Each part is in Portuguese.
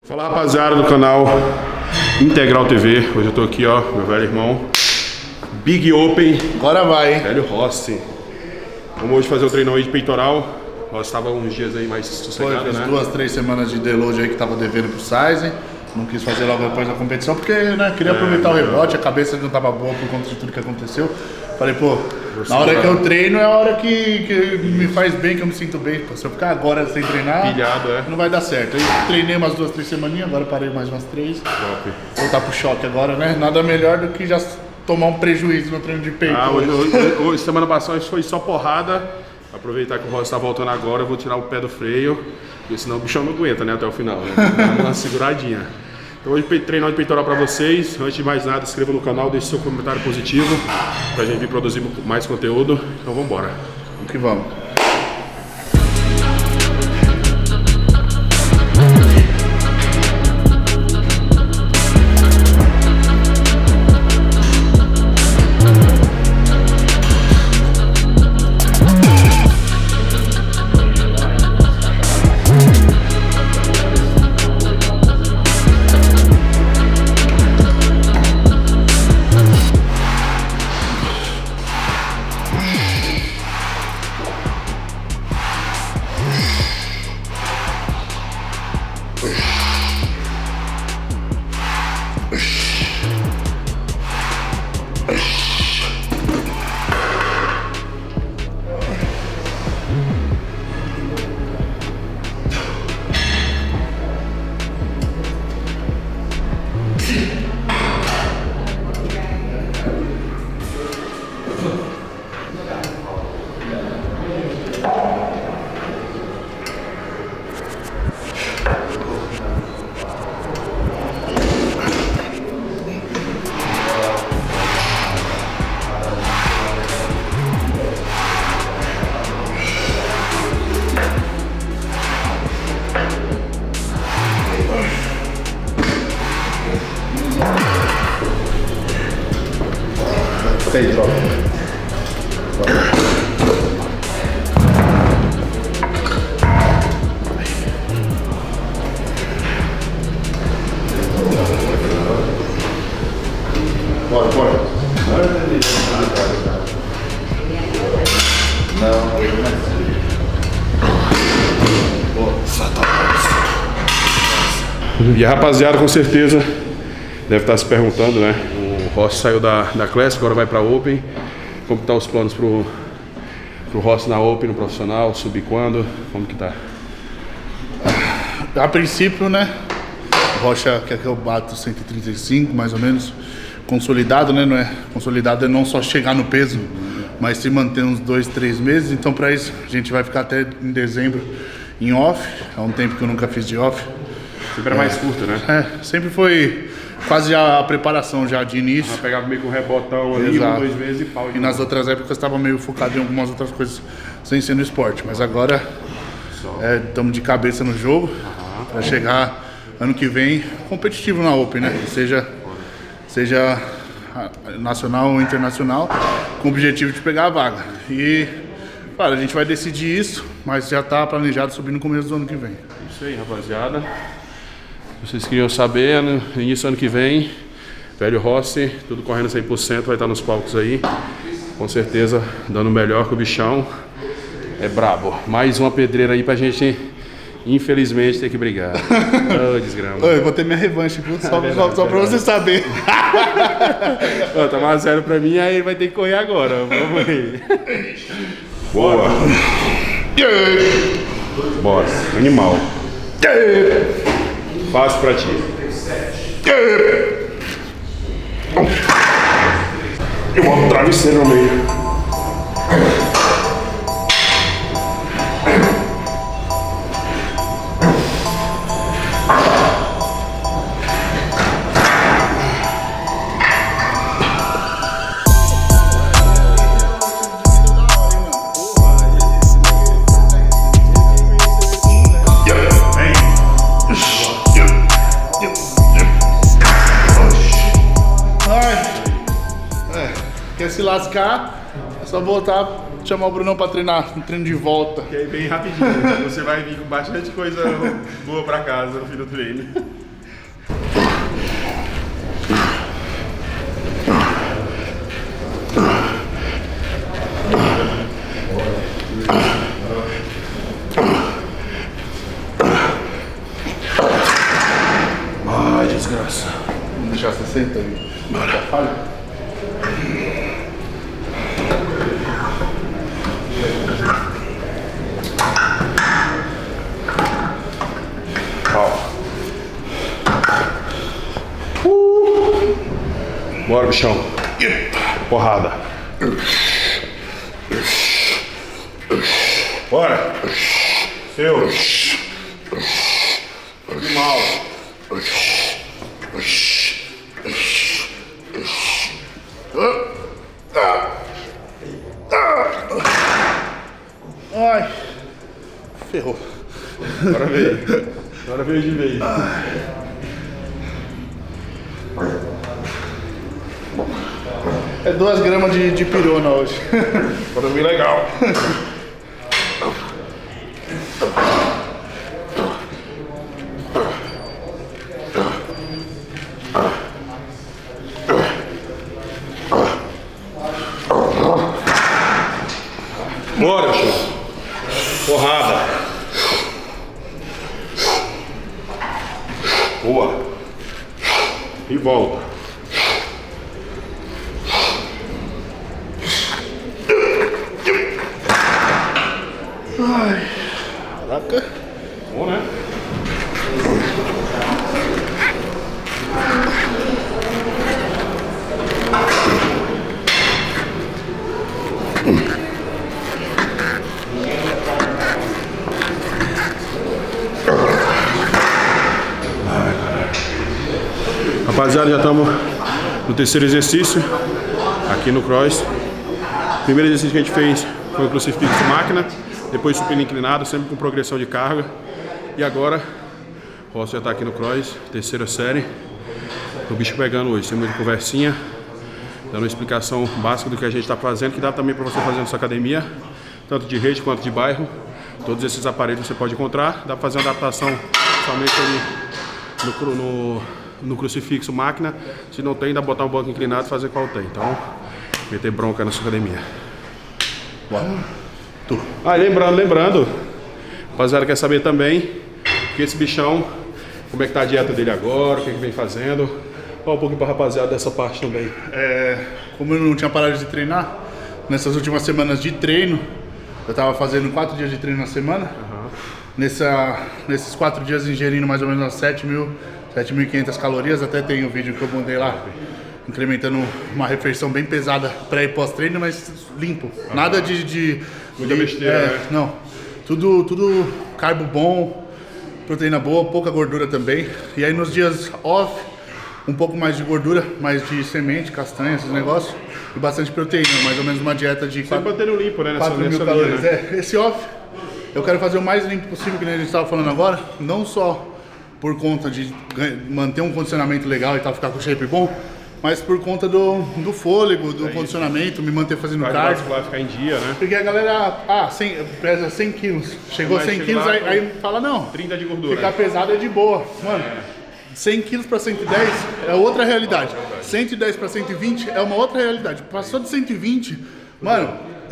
Fala rapaziada do canal Integral TV, hoje eu tô aqui ó, meu velho irmão Big Open. Agora vai, hein? Velho Rossi. Vamos hoje fazer o treino aí de peitoral. Nós estava uns dias aí mais sossegado, Foi, né? 2, 3 semanas de deload aí que tava devendo pro Size. Não quis fazer logo depois da competição porque, né, queria aproveitar o rebote, a cabeça não tava boa por conta de tudo que aconteceu. Falei, pô, na hora que eu treino é a hora que me faz bem, que eu me sinto bem. Pô, se eu ficar agora sem treinar, Pilhado, não vai dar certo. Aí treinei umas 2, 3 semaninhas, agora parei mais umas 3. Top. Voltar pro choque agora, né? Nada melhor do que já tomar um prejuízo no treino de peito. Hoje semana passada foi só porrada. Aproveitar que o Rossi tá voltando agora, eu vou tirar o pé do freio, porque senão o bichão não aguenta, né, até o final, né? Dá uma seguradinha. Então hoje treinar de peitoral pra vocês. Antes de mais nada, se inscreva no canal, deixe seu comentário positivo pra gente vir produzir mais conteúdo. Então vambora. Vamos que vamos. Bora. E a rapaziada com certeza deve estar se perguntando, né? O Rossi saiu da Classic, agora vai pra Open. Como que tá os planos pro Rossi na Open, no profissional? Subir quando? Como que tá? A princípio, né? O Rocha quer que eu bato 135, mais ou menos. Consolidado, né? Não é, consolidado é não só chegar no peso, mas se manter uns 2, 3 meses. Então, para isso, a gente vai ficar até em dezembro em off. Há um tempo que eu nunca fiz de off. Sempre era mais curto, né? Sempre foi quase a preparação já de início. Pegava meio com um rebotão ali, 2 meses e pau. E nas outras épocas estava meio focado em algumas outras coisas sem ser no esporte. Mas agora estamos de cabeça no jogo para chegar ano que vem competitivo na Open, né? Seja nacional ou internacional, com o objetivo de pegar a vaga. E, claro, a gente vai decidir isso, mas já está planejado subir no começo do ano que vem. Isso aí, rapaziada. Vocês queriam saber, no início do ano que vem, velho Rossi, tudo correndo 100%, vai estar nos palcos aí. Com certeza, dando o melhor que o bichão. É brabo. Mais uma pedreira aí pra gente, infelizmente, ter que brigar. Ô, desgrama. Eu vou ter minha revanche, viu? Só pra você saber. Tá mais 0 pra mim, aí ele vai ter que correr agora. Vamos aí. Boa. Bora. Animal. Fácil pra ti. Eu vou um travesseiro no meio. Quer se lascar, é só voltar, chamar o Brunão pra treinar, um treino de volta. Que aí bem rapidinho, você vai vir com bastante coisa boa pra casa no fim do treino. Ai, desgraça. Vamos deixar 60 aí. Bora. Falha. Bora, bichão. Porrada. Bora. Seu. Que mal. Ai. Ferrou. Agora veio. Agora veio de vez. É 2 gramas de pirona hoje. Agora veio legal. Bora, show. Porrada. Boa. E volta. Ai. Caraca. Bom, né? Rapaziada, já estamos no terceiro exercício aqui no cross. O primeiro exercício que a gente fez foi o crucifixo máquina, depois supino inclinado, sempre com progressão de carga. E agora, o Rossi já está aqui no cross, terceira série. O bicho pegando hoje, sem muita conversinha, dando uma explicação básica do que a gente está fazendo, que dá também para você fazer na sua academia, tanto de rede quanto de bairro. Todos esses aparelhos você pode encontrar, dá para fazer uma adaptação somente ali no crucifixo máquina. Se não tem, dá pra botar um banco inclinado e fazer qual tem. Então, meter bronca na sua academia. Bora. Ah, lembrando, rapaziada, quer saber também que esse bichão, como é que tá a dieta dele agora, o que vem fazendo. Fala um pouquinho pra rapaziada dessa parte também. Como eu não tinha parado de treinar, nessas últimas semanas de treino, eu tava fazendo 4 dias de treino na semana. Nesses 4 dias ingerindo mais ou menos umas 7.500 calorias. Até tem um vídeo que eu mandei lá, incrementando uma refeição bem pesada pré e pós-treino, mas limpo. Nada de muita besteira, né? Não, tudo carbo bom, proteína boa, pouca gordura também. E aí nos dias off, um pouco mais de gordura, mais de semente, castanha, esses negócios, e bastante proteína, mais ou menos uma dieta de sempre mantendo limpo, né? 4.000 calorias. Né? Esse off eu quero fazer o mais limpo possível, que nem a gente estava falando agora, não só por conta de manter um condicionamento legal e tal, ficar com shape bom, mas por conta do fôlego, do condicionamento, me manter fazendo cardio. Vai ficar em dia, né? Porque a galera, pesa 100 quilos, chegou a 100 quilos, aí fala, não, 30 de gordura. Ficar pesado é de boa. Mano, 100 quilos para 110 é outra realidade. 110 para 120 é uma outra realidade. Passou de 120, mano,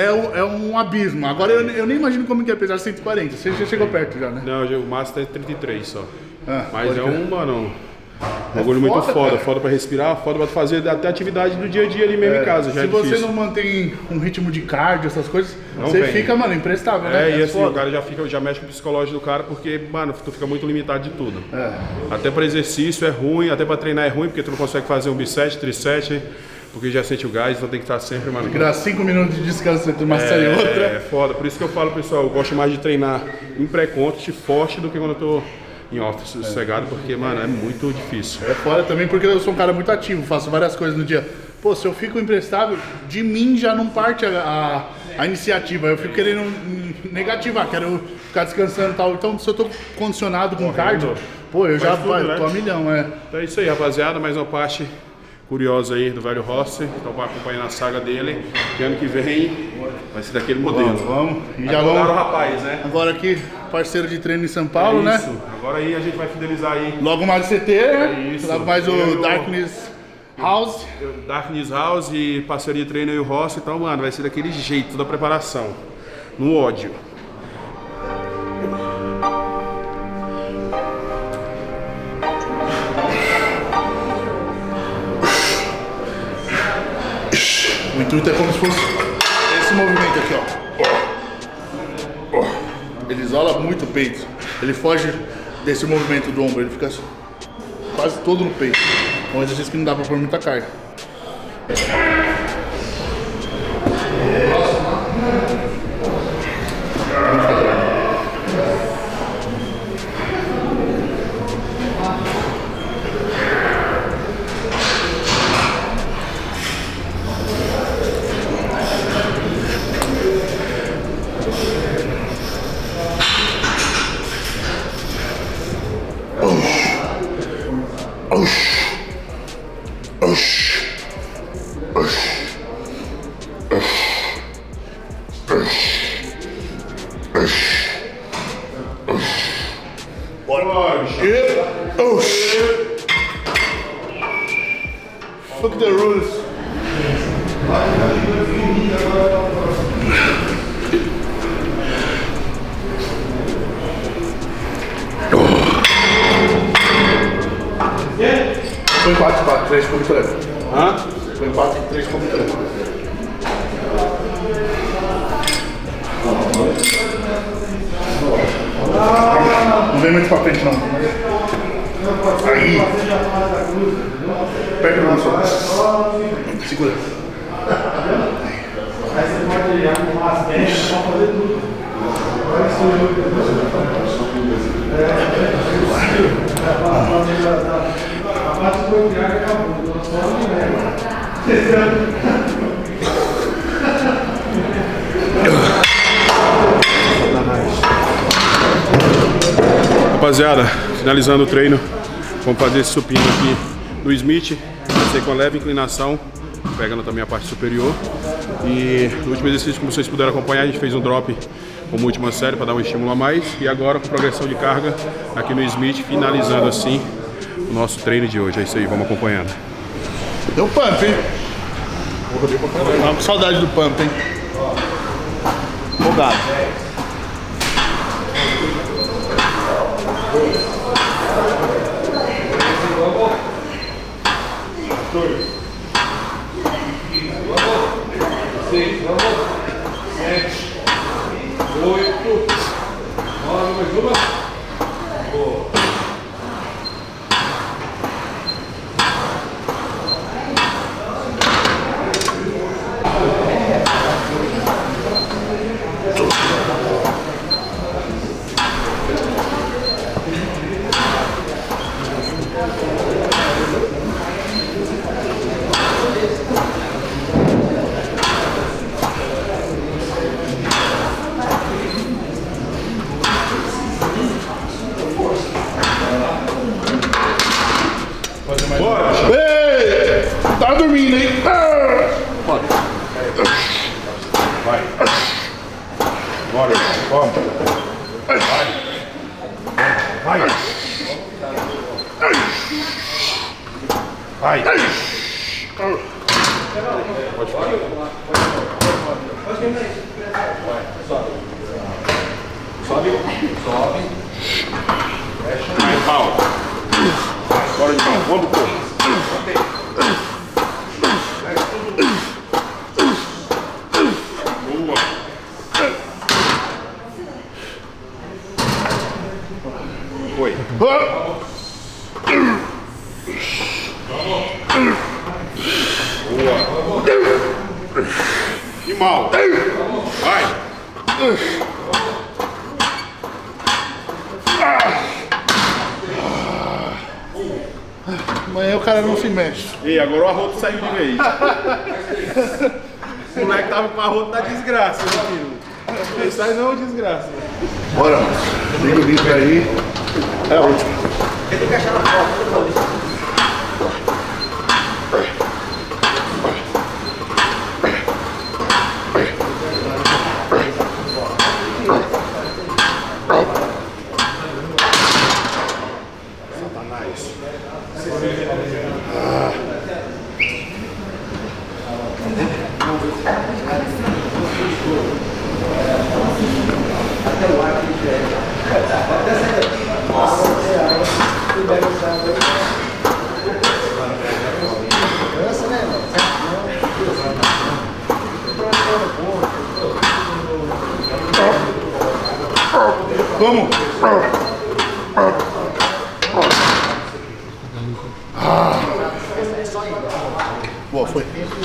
é um abismo. Agora eu nem imagino como que é pesar 140. Você já chegou perto já, né? Não, o máximo é 33 só. Mas é mano, um bagulho muito foda pra respirar, foda pra fazer até atividade do dia a dia ali mesmo em casa, já é difícil. Se você não mantém um ritmo de cardio, essas coisas, você fica, mano, imprestável, né? E assim, o cara já mexe com o psicológico do cara, porque, mano, tu fica muito limitado de tudo. Até pra exercício é ruim, até pra treinar é ruim, porque tu não consegue fazer um biset, trisete, porque já sente o gás, então tem que estar sempre, mano. Tem que dar 5 minutos de descanso entre uma série e outra. É foda, por isso que eu falo, pessoal, eu gosto mais de treinar em pré-contest forte do que quando eu tô em off sossegado, porque, mano, é muito difícil. É foda também porque eu sou um cara muito ativo, faço várias coisas no dia. Pô, se eu fico imprestável, de mim já não parte a iniciativa, eu fico querendo negativar, quero ficar descansando e tal. Então, se eu tô condicionado com cardio, pô, eu já tô a milhão, Então é isso aí, rapaziada, mais uma parte curiosa aí do velho Rossi, então vai acompanhando a saga dele, que ano que vem vai ser daquele modelo. Vamos. E já vamos. Rapaz, né? Agora aqui, parceiro de treino em São Paulo, né? Agora aí a gente vai fidelizar aí. Logo mais o CT, né? Isso. Logo mais o Darkness House. Darkness House e parceria treino e o Rossi, então, mano, vai ser daquele jeito, toda a preparação. No ódio. O intuito é como se fosse esse movimento aqui, ó. Ele isola muito o peito. Ele foge desse movimento do ombro, ele fica quase todo no peito. É um exercício que não dá pra pôr muita carga. Fuck the rules. Foi 4, 3 como treino. Hã? Foi 4 e 3 como treino. Não vem muito pra frente não. Aí. Pega o braço. Segura. Aí você pode arrumar as pernas para fazer tudo. A parte do Thiago acabou. Só de Rapaziada, finalizando o treino, vamos fazer esse supino aqui do Smith, vai ser com leve inclinação, pegando também a parte superior. E no último exercício, como vocês puderam acompanhar, a gente fez um drop como última série para dar um estímulo a mais. E agora com progressão de carga aqui no Smith, finalizando assim o nosso treino de hoje. É isso aí, vamos acompanhando. Deu pump, hein? Tava com saudade do pump, hein? Empolgado. Ei! Tá dormindo, hein? Bora. Vai. Bora, vamos. Vai. Vai. Vai. Pode falar. Sobe. Sobe. Fecha. Pau. Bora de novo. Vamos pro corpo. Foi. Boa. E mal. Vai. Amanhã o cara não se mexe. E agora o arroto saiu de vez. O moleque tava com o arroto da desgraça, meu filho. Ele sai não, desgraça. Bora, liga o vídeo aí. É a última. Tem que achar na foto. Vamos! Boa, foi.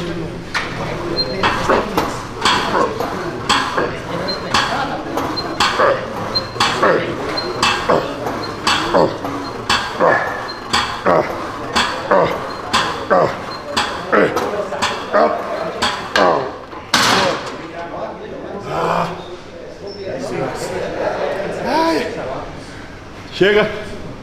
Chega.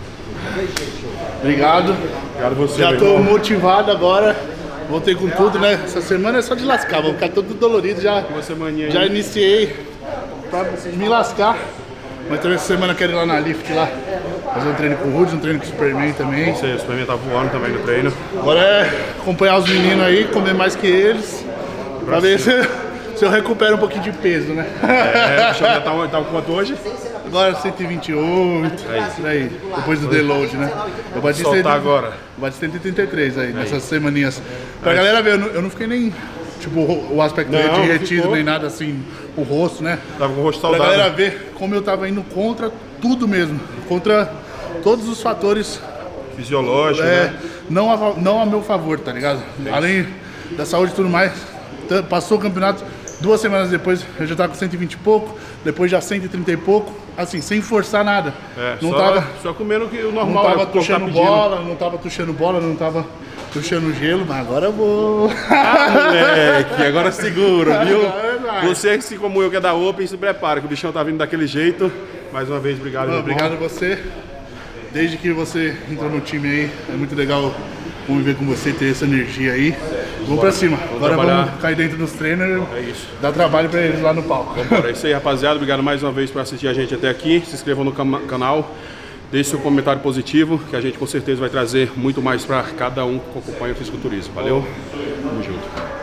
Obrigado. Obrigado você, Já meu tô irmão. motivado agora. Voltei com tudo, né? Essa semana é só de lascar, vou ficar todo dolorido. Já iniciei pra me lascar. Mas também essa semana eu quero ir lá na Lift lá. Fazer um treino com o Rudy, um treino com o Superman também. Você, o Superman tá voando também no treino. Agora é acompanhar os meninos aí, comer mais que eles. Pra ver se eu recupero um pouquinho de peso, né? É, deixa eu ver, tá com quanto hoje? Agora 128, por aí, depois do deload, né? Eu bati Soltar agora. Eu bati 133 aí, nessas semaninhas. Pra galera ver, eu não fiquei nem, tipo, o aspecto derretido, nem nada assim, o rosto, né? Tava com o rosto Pra saudável. galera ver como eu tava indo contra tudo mesmo, contra todos os fatores, Fisiológico, né? não a meu favor, tá ligado? Além da saúde e tudo mais, passou o campeonato, 2 semanas depois eu já tava com 120 e pouco, depois já 130 e pouco, assim, sem forçar nada. É, Não tava só comendo que o Não normal. tava o corpo tuchando pedindo. bola, não tava tuchando gelo, mas agora eu vou. Moleque, agora segura, viu? Agora vai. Você, assim como eu, que é da Open, se prepara, que o bichão tá vindo daquele jeito. Mais uma vez, obrigado, meu irmão. Obrigado a você. Desde que você entrou no time aí, é muito legal conviver com você, ter essa energia aí. Vamos pra cima. Agora trabalhar. vamos cair dentro dos treinos. É isso. Dar trabalho pra eles lá no palco. Vambora, é isso aí, rapaziada. Obrigado mais uma vez por assistir a gente até aqui. Se inscrevam no canal. Deixe seu comentário positivo, que a gente com certeza vai trazer muito mais para cada um que acompanha o fisiculturismo. Valeu? Tamo junto.